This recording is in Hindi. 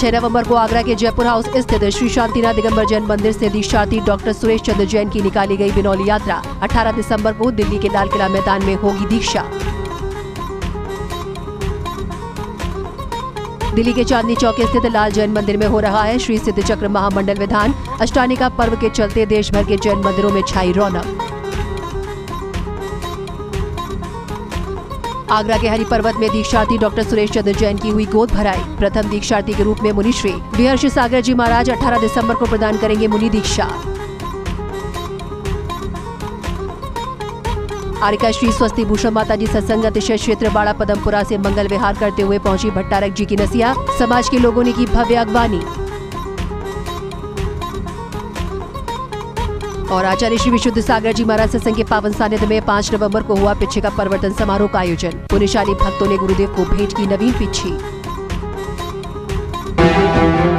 6 नवंबर को आगरा के जयपुर हाउस स्थित श्री शांतिनाथ दिगंबर जैन मंदिर से दीक्षार्थी डॉक्टर सुरेश चंद्र जैन की निकाली गई बिनौली यात्रा। 18 दिसंबर को दिल्ली के लाल किला मैदान में होगी दीक्षा। दिल्ली के चांदनी चौक स्थित लाल जैन मंदिर में हो रहा है श्री सिद्ध चक्र महामंडल विधान। अष्टानिका पर्व के चलते देश भर के जैन मंदिरों में छाई रौनक। आगरा के हरि पर्वत में दीक्षार्थी डॉक्टर सुरेश चंद्र जैन की हुई गोद भराई। प्रथम दीक्षार्थी के रूप में मुनिश्री विहर्षि सागर जी महाराज 18 दिसंबर को प्रदान करेंगे मुनि दीक्षा। आरिका श्री स्वस्ति भूषण माता जी सत्संग अतिशय क्षेत्र बाड़ा पदमपुरा से मंगल विहार करते हुए पहुंची भट्टारक जी की नसिया। समाज के लोगों ने की भव्य अगवानी। और आचार्य श्री विशुद्ध सागर जी महाराज सत्संग के पावन सानिध्य में 5 नवंबर को हुआ पिच्छे का परिवर्तन समारोह का आयोजन। पुण्यशाली भक्तों ने गुरुदेव को भेंट की नवीन पिच्छी।